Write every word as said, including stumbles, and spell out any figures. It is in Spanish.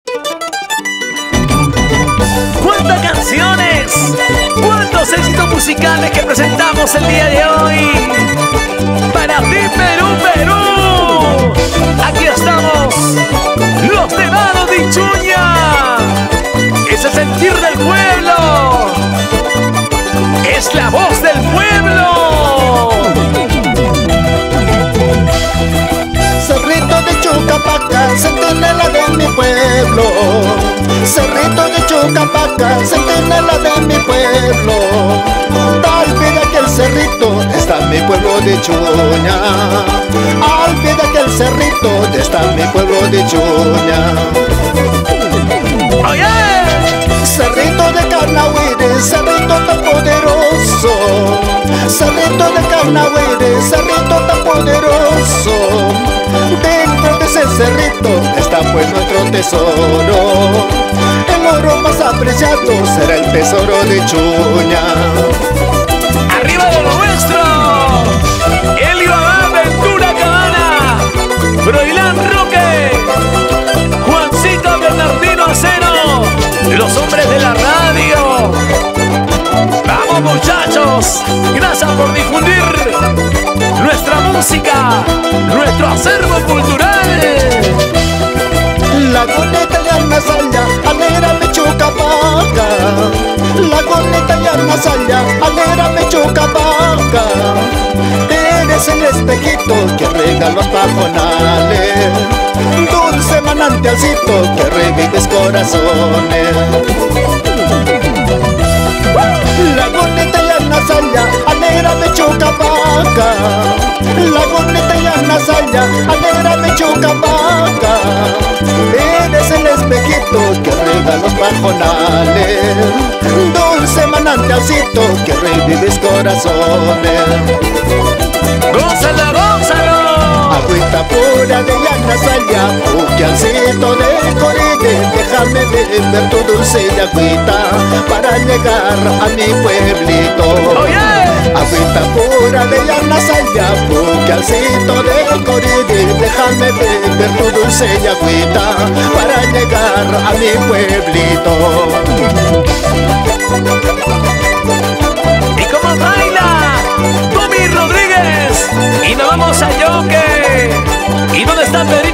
¿Cuántas canciones? ¿Cuántos éxitos musicales que presentamos el día de hoy? Para ti, Perú, Perú. Aquí estamos, los de Varo de Ichuña. Es el sentir del pueblo. Es la voz del pueblo. Cerrito de Chucapaca, centinela de mi pueblo. Cerrito de Chucapaca, centinela de mi pueblo. Al pie de aquel cerrito está mi pueblo de Chuña. Al pie de aquel cerrito está mi pueblo de Chuña. ¡Oye! Cerrito de Carnahuire, cerrito tan poderoso. Cerrito de Carnahuire, cerrito tan poderoso. Dentro de ese cerrito está pues nuestro tesoro. El oro más apreciado será el tesoro de Chuña. ¡Arriba de lo nuestro! Elio Adán, Ventura Cabana, Froilán Roque, Juancito Bernardino Acero, los hombres de la radio. ¡Vamos, muchachos! Gracias por difundir nuestra música, nuestro acervo cultural. Laguna italiana Saya, alégrame Chucapaca. Laguna italiana Saya, alégrame Chucapaca. Eres el espejito que rega los pajonales, dulce manantialcito que revives corazones. Laguna italiana Saya, alégrame Chucapaca. Laguna italiana Saya, alégrame Chucapaca. Eres el espejito que rega los pajonales, dulce manantialcito que revives corazones. ¡Gózalo, gózalo! Agüita pura de llana Saya, puquialcito de Coride, déjame beber tu dulce de agüita para llegar a mi pueblito. ¡Oh, yeah! Agüita pura de llana Saya, puquialcito de Coride, déjame beber tu dulce de agüita para llegar a mi pueblito. ¿Y cómo baila? Tommy Rodríguez. Y nos vamos a Yoque. ¿Y dónde está Pedrito?